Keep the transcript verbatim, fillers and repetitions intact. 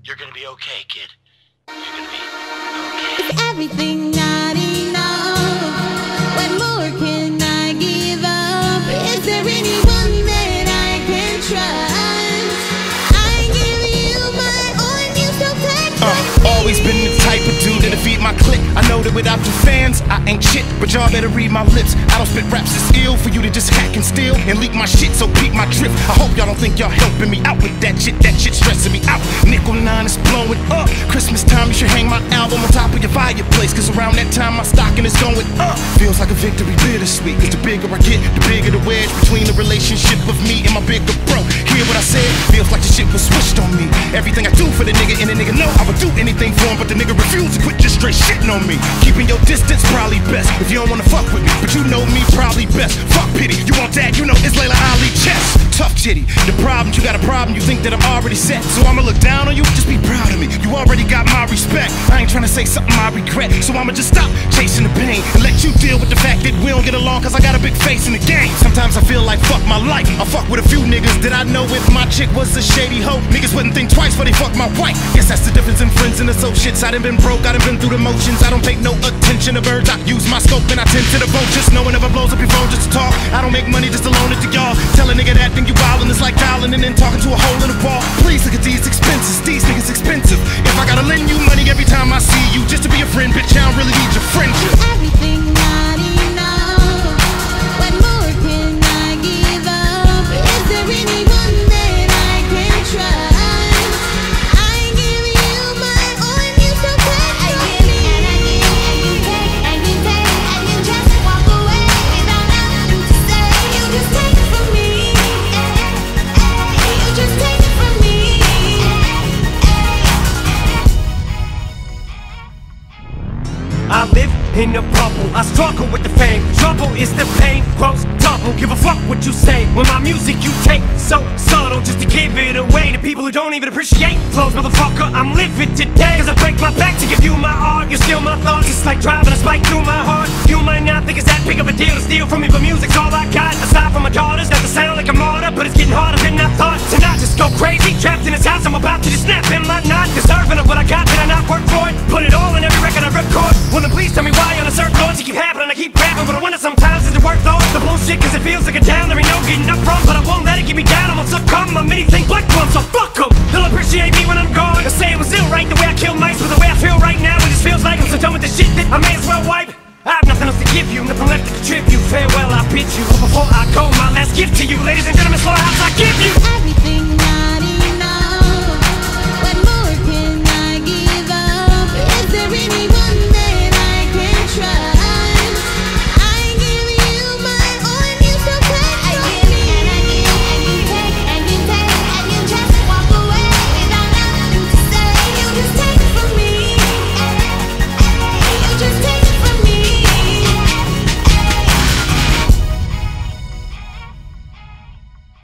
You're gonna be okay, kid. You're gonna be okay. Is everything not enough? What more can I give up? Is there anyone that I can trust? I give you my all and you still take from me. Always been the type of dude to defeat my clique. I know that without the fans, I ain't shit, but y'all better read my lips. I don't spit raps that's ill for you to just hack and steal and leak my shit, so peep my drift. I hope y'all don't think y'all helping me out with that shit. That shit stressing me out. Nickel nine is blowing up. Christmas time, you should hang my album on top of your fireplace, cause around that time my stocking is going up. Feels like a victory bittersweet, cause the bigger I get, the bigger the wedge between the relationship of me and my bigger bro. Hear what I said? Feels like the shit was switched on me. Everything I do for the nigga, and the nigga know I would do anything for him, but the nigga refused to quit, just straight shitting on me. Keeping your distance probably best if you don't wanna fuck with me, but you know me probably best. Fuck pity, you want that, you know it's Layla Ali chess. Tough titty, the problem, you got a problem, you think that I'm already set, so I'ma look down on you, just be proud of me. You already got my respect. I ain't tryna say something I regret, so I'ma just stop chasing the pain and let you deal with the fact that we don't get along, cause I got a big face in the game. Sometimes I feel like fuck my life. I fuck with a few niggas that I know if my chick was a shady hoe, niggas wouldn't think twice before they fuck my wife. Guess that's the difference in friends and associates. I done been broke, I done been through the motions. I don't pay no attention to birds, I use my scope and I tend to the vote. Just knowing if I blows up your phone just to talk. I don't make money just to loan it to y'all. Tell a nigga that thing you wildin' is like dialing and then talking to a hole in the wall. Please look at these expenses, these niggas expensive. If I gotta lend you money every time I see you just to be a friend, bitch, I don't really need your friendship. Everything not enough. What more can I give up? Is there anyone that I can trust? I give you my all and you still take from me. And I give and you take and you take and you just walk away without nothing to say. You just take it from me. You just take it from me. I live in a bubble, I struggle with the fame. Trouble is the pain, grows double. Give a fuck what you say when my music you take so subtle just to give it away to people who don't even appreciate flows. Motherfucker, I'm living today cause I break my back to give you my art. You steal my thoughts, it's like driving a spike through my heart. You might not think it's that big of a deal to steal from me, but music's all I got. Aside from my daughters, that sound like a martyr, but it's getting harder than I thought. To not just go crazy, trapped in this house, I'm about to just snap. Am I not deserving of what I got? Did I not work for it? Put it all in every record I record. Well then please tell me why on a certain thoughts you keep happening. I keep rapping, but I wonder sometimes is it worth all the bullshit, cause it feels like a down. There ain't no getting up from, but I won't let it get me down. I'm gonna succumb, I'm anything but glum, so fuck em. They'll appreciate me when I'm gone. They'll say it was ill right the way I killed mice, but the way I feel right now, it just feels like I'm so done with this shit that I may as well wipe. I have nothing else to give you, nothing left to contribute. Farewell, I bid you, but before I go, my last gift to you, ladies and gentlemen, Slaughterhouse, I give you